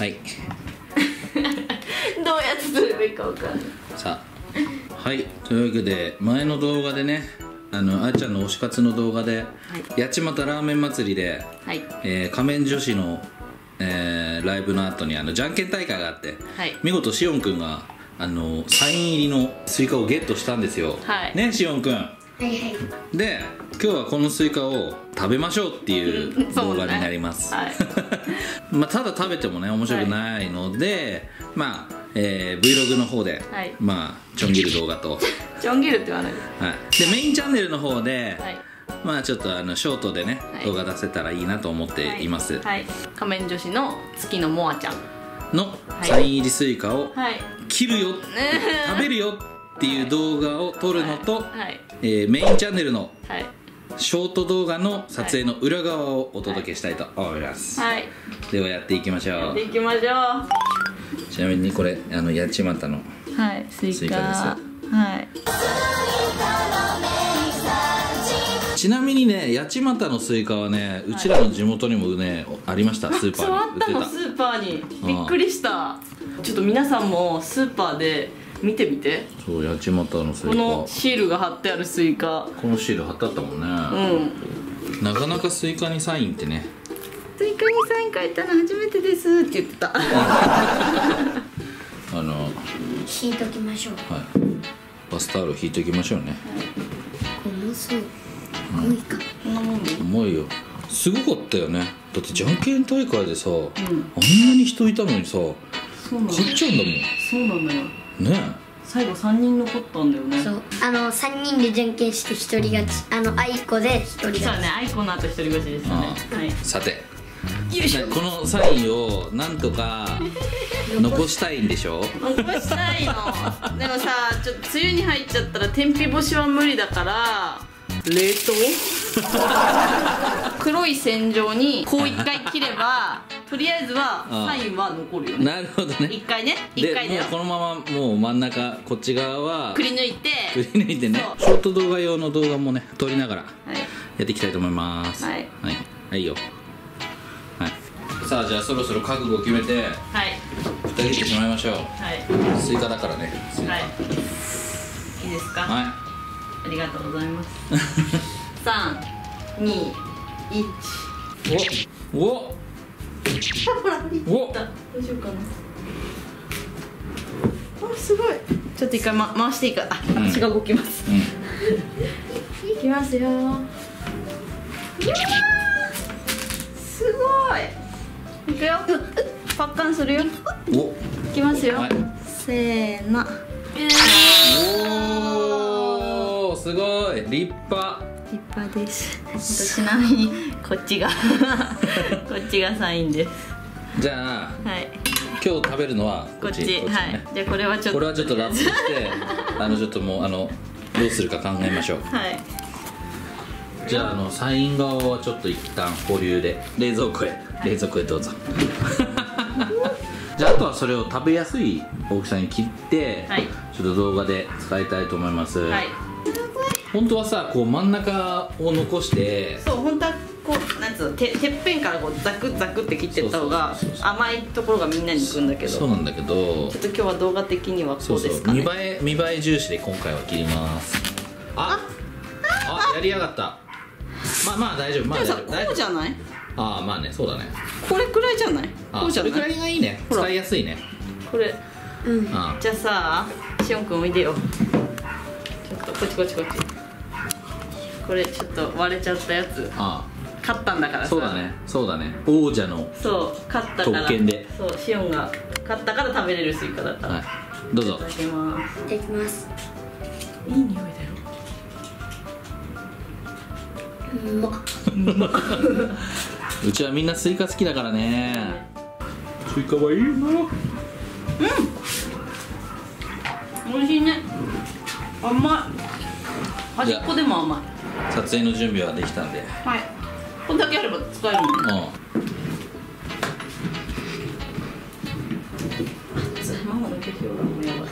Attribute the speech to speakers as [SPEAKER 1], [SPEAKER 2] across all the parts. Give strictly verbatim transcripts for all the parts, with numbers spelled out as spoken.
[SPEAKER 1] はい。
[SPEAKER 2] どうやって撮ればいいかわかんない。
[SPEAKER 1] さあ、はい、というわけで前の動画でね、あのあーちゃんの推し活の動画で、はい、八街ラーメン祭りで、はい、えー、仮面女子の、えー、ライブの後にあのじゃんけん大会があって、はい、見事しおんくんがあのサイン入りのスイカをゲットしたんですよ、はい、ね、しおんくん。はいはい、で今日はこのスイカを食べましょうっていう動画になります、ね、はい、まあただ食べてもね面白くないので、はい、まあ、えー、Vlog の方で、はい、まあちょん切る動画と
[SPEAKER 2] ちょん切るって言わない、
[SPEAKER 1] はい、でメインチャンネルの方で、はい、まあちょっとあのショートでね、はい、動画出せたらいいなと思っています、はい
[SPEAKER 2] はい、仮面女子の月のモアちゃん
[SPEAKER 1] のサイン入りスイカを切るよ、はい、食べるよっていう動画を撮るのと、はいはい、えー、メインチャンネルのショート動画の撮影の裏側をお届けしたいと思います、はい、ではやっていきましょう。
[SPEAKER 2] やっていきましょ
[SPEAKER 1] う。ちなみにこれあの八街のスイカです、はい、ちなみにね八街のスイカはねうちらの地元にもねありました。スーパーに売ってた。
[SPEAKER 2] そうあったの、スーパーに。びっくりした。ちょっと皆さんもスーパーで見てみて。
[SPEAKER 1] そう八街のスイカ、
[SPEAKER 2] このシールが貼ってあるスイカ、こ
[SPEAKER 1] のシール貼ってあったもんね。うん、なかなかスイカにサインってね。
[SPEAKER 2] スイカにサイン書いたの初めてですって言ってた。
[SPEAKER 1] あの
[SPEAKER 3] 引いときましょう。
[SPEAKER 1] はい、バスタオル引いときましょうね。
[SPEAKER 3] 重そう。重いか。
[SPEAKER 2] こんなもんで
[SPEAKER 1] 重いよ。すごかったよね。だってじゃんけん大会でさ、うん、あんなに人いたのにさ、勝っちゃうんだもん。
[SPEAKER 2] そうなのよ
[SPEAKER 1] ね。
[SPEAKER 2] 最後さんにん残ったんだよね。
[SPEAKER 3] そう、あのさんにんでじゃんけんしてひとり勝ち、あのあいこでひとり勝ち。
[SPEAKER 2] そうね、あいこの後ひとり勝ちでしたね。はい、
[SPEAKER 1] さてこのサインをなんとか残したいんでしょ。
[SPEAKER 2] 残したいの。でもさ、ちょっと梅雨に入っちゃったら天日干しは無理だから冷凍黒い線状にこう一回切ればとりあえずはサインは残るよね。
[SPEAKER 1] なるほどね。
[SPEAKER 2] 一回ね、一回で
[SPEAKER 1] もうこのままもう真ん中こっち側は
[SPEAKER 2] くり抜いて
[SPEAKER 1] くり抜いてね、ショート動画用の動画もね撮りながらやっていきたいと思います。はいはい、はいよ。はい、さあじゃあそろそろ覚悟を決めてふた切ってしまいましょう。はい、スイカだからね。
[SPEAKER 2] はい、いいですか。はい、ありがとうございます。さん、に、いち。
[SPEAKER 1] おお
[SPEAKER 2] ほら、いった。どうしようかな。あ、すごい。ちょっと一回、ま、回していいか。あ、うん、私が動きます。うん、いきますよ。うわー、すごい。いくよ。パッカンするよ。お、いきますよ。はい、せーの。
[SPEAKER 1] おお、すごい立派。
[SPEAKER 2] 立派です。ちなみにこっちがこっちがサインです。
[SPEAKER 1] じゃあ、はい、今日食べるのはこっち。こっち、
[SPEAKER 2] こっちね、はい。じゃあこれはちょっと
[SPEAKER 1] これはちょっとラップしてあのちょっともうあのどうするか考えましょう。はい。じゃああのサイン側はちょっと一旦保留で冷蔵庫へ、冷蔵庫へどうぞ。じゃああとはそれを食べやすい大きさに切って、はい、ちょっと動画で使いたいと思います。はい、本当はさ、こう真ん中を残して、
[SPEAKER 2] そう、本当はこうなんつうの、ててっぺんからこうザクザクって切ってった方が甘いところがみんなにいくんだけど。
[SPEAKER 1] そうなんだけど、
[SPEAKER 2] ちょっと今日は動画的にはこうですかね。
[SPEAKER 1] そうそう、見栄え見栄え重視で今回は切ります。ああ、あ、やりやがった。まあまあ大丈夫。まあ大丈夫。
[SPEAKER 2] こうじゃない？
[SPEAKER 1] ああ、まあね、そうだね。
[SPEAKER 2] これくらいじゃない？こうじゃない？
[SPEAKER 1] これくらいがいいね。使いやすいね。
[SPEAKER 2] これ、うん。じゃあさ、しおんくんおいでよ。ちょっとこっちこっちこっち。これちょっと割れちゃったやつ。ああ。勝ったんだからさ。
[SPEAKER 1] そうだね。そうだね。王者の。
[SPEAKER 2] そう、勝ったから。
[SPEAKER 1] 特権で。
[SPEAKER 2] そう、しおんが勝ったから食べれるスイカだった。はい。
[SPEAKER 1] どうぞ。
[SPEAKER 2] いただきます。
[SPEAKER 3] いただきます。
[SPEAKER 2] いい匂いだよ。
[SPEAKER 3] うまっ。
[SPEAKER 1] うちはみんなスイカ好きだからね。スイカはいいな。うん。
[SPEAKER 2] 美味しいね。甘い。端っこでも甘い。
[SPEAKER 1] 撮影の準備はできたんで。
[SPEAKER 2] はい。こんだけあれば使えるもんね。うん。ママの化粧がもうやばい。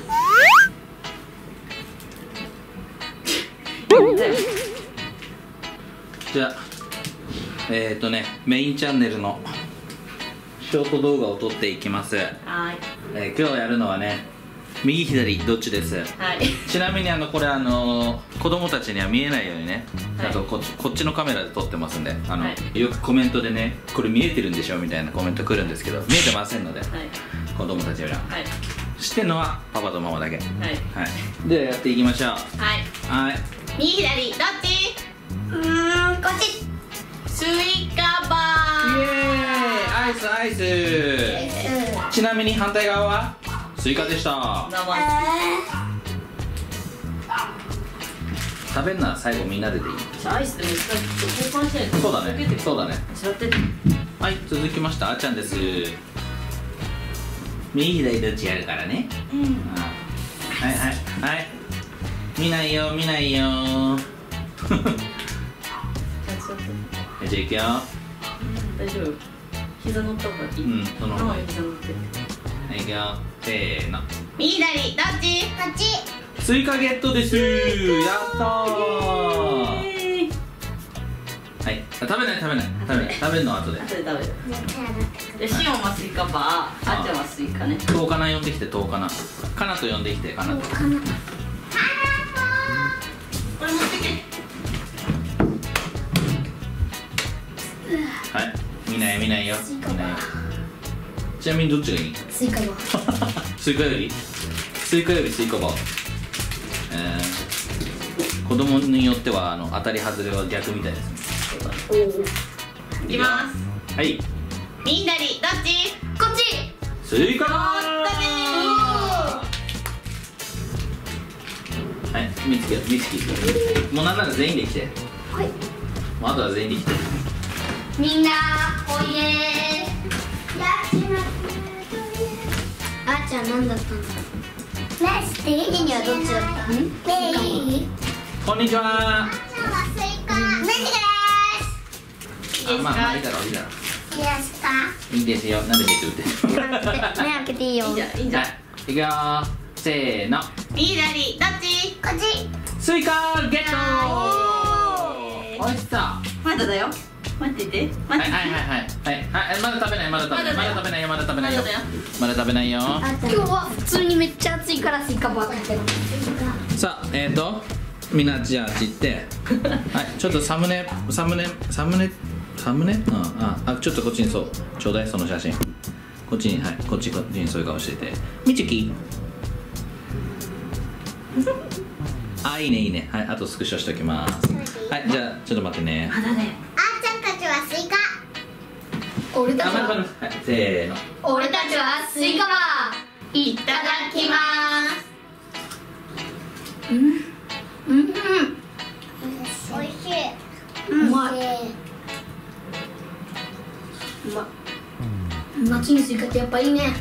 [SPEAKER 1] じゃあえっとね、メインチャンネルのショート動画を撮っていきます。はい、えー、今日やるのはね、右左どっちです。はい、ちなみにあのこれあのー、子供たちには見えないようにね、はい、あとこっち、こっちのカメラで撮ってますんで、あの、はい、よくコメントでね、これ見えてるんでしょみたいなコメント来るんですけど、見えてませんので、はい、子供たちには、はい、知ってるのはパパとママだけ。はい、はい、ではやっていきましょう。はい、はい、右左どっち？うーん、こっち。スイカバー。イエーイ、アイスアイス、うん、ちなみに反対側はスイカでした。食べるのは最後みんなででいい。
[SPEAKER 2] アイスでも交換してる。
[SPEAKER 1] そうだね、そうだね。はい、続きましてあーちゃんです。右左どっちやるからね。うん、はいはいはい、見ないよ見ないよじゃあいくよ。
[SPEAKER 2] 大丈夫、膝乗った方がいい。うん、その方がいい。膝乗って。
[SPEAKER 1] はい、いくよ、せーの。
[SPEAKER 2] 右左どっち？こっ
[SPEAKER 1] ち。スイカゲットです。やったー。はい、食べない食べない食べない、食べるのは後で。後で食べる。で、シオンはスイカバー、あっちゃんはスイカね。トウカナ呼んできて、トウカナ。カナと呼んできて、カナと。これ持ってけ。はい、見ない見ないよ。見ないよ。ちなみにどっちがいい？
[SPEAKER 3] スイカバー。
[SPEAKER 1] スイカよりスイカよりスイカバー。えー、子供によってはあの当たり外れは逆みたいですね。
[SPEAKER 2] いきます。
[SPEAKER 1] はい。
[SPEAKER 2] 右左どっち？こっち。
[SPEAKER 1] スイカバー。はい、みつきみつき。もうなんなら全員で来て。はい。もうあとは全員で来て。
[SPEAKER 3] みんなおいでー。あーちゃん何だったんだろう。ナイステイにはどっちだった？ん？テイ。
[SPEAKER 1] こんにちは。
[SPEAKER 3] あーちゃんはスイカ。メジです。
[SPEAKER 1] あ、まあまあいいだろういいだろう。
[SPEAKER 3] いいですか？
[SPEAKER 1] いいですよ。なんで見てるって。
[SPEAKER 3] 目開けていいよ。
[SPEAKER 2] いいじゃんいいじゃん。
[SPEAKER 1] いくよー。せーの。
[SPEAKER 2] 右左どっち？
[SPEAKER 3] こっち。
[SPEAKER 1] スイカゲット。おいしそう。
[SPEAKER 2] まだだよ。待ってて、待ってて。
[SPEAKER 1] はいはいはいはいはい、まだ食べないまだ食べないまだ食べないよまだ食べないよまだ食べないよ。
[SPEAKER 3] 今日は普通にめっちゃ暑いからスイカばっかり。
[SPEAKER 1] さあ、えーとみんなじゃああっち行ってはい、ちょっとサムネサムネサムネサムネうんああ、ちょっとこっちにそうちょうだい、その写真こっちに、はい、こっちこっちにそういう顔しててみちきあ、いいねいいね。はい、あとスクショしておきます。はい、じゃあちょっと待ってね。
[SPEAKER 2] まだね。
[SPEAKER 3] はスイカ。俺たちは、
[SPEAKER 1] はい、せーの。
[SPEAKER 3] 俺たちはスイカバー。いただきます。うん。うん。おいしい。うまい。うま。夏にスイカってやっぱいいね。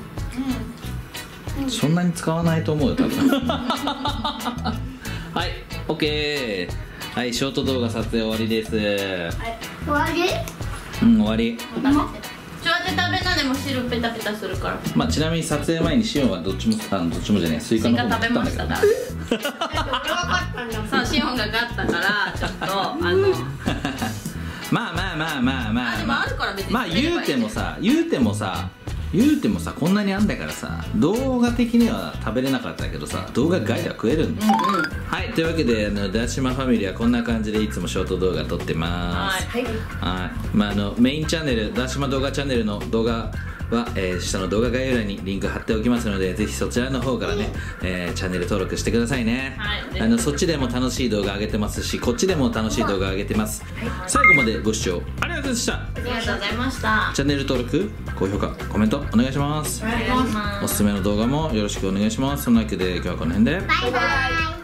[SPEAKER 1] うん。そんなに使わないと思うよ多分。はい、オッケー。はい、ショート動画撮影終わりです。はい、
[SPEAKER 3] 終わり？
[SPEAKER 1] うん、終わり。
[SPEAKER 2] ちょっと待って食べなでも汁ペタペタするから。
[SPEAKER 1] まあちなみに撮影前にシオンはどっちもあのどっちもじゃねえスイカの方も食ったんだけど。俺は
[SPEAKER 2] 勝ったんだ。そう、シオンが勝ったからちょっとあの。
[SPEAKER 1] まあまあまあまあまあ。
[SPEAKER 2] あ、でもあるから別に。
[SPEAKER 1] まあ言うてもさ言うてもさ。言うてもさこんなにあんだからさ動画的には食べれなかったけどさ動画外では食えるんだ、うんうん、はい、というわけであのダーシマファミリーはこんな感じでいつもショート動画撮ってます。はい、はい、まああのメインチャンネルダーシマ動画チャンネルの動画は、えー、下の動画概要欄にリンク貼っておきますのでぜひそちらの方からね、えー、チャンネル登録してくださいね。はい、あのそっちでも楽しい動画上げてますしこっちでも楽しい動画上げてます。はい、最後までご視聴ありがとうございました。
[SPEAKER 2] ありがとうございました。
[SPEAKER 1] チャンネル登録高評価コメントお願いします。おすすめの動画もよろしくお願いします。そんなわけで今日はこの辺で
[SPEAKER 3] バイバイ。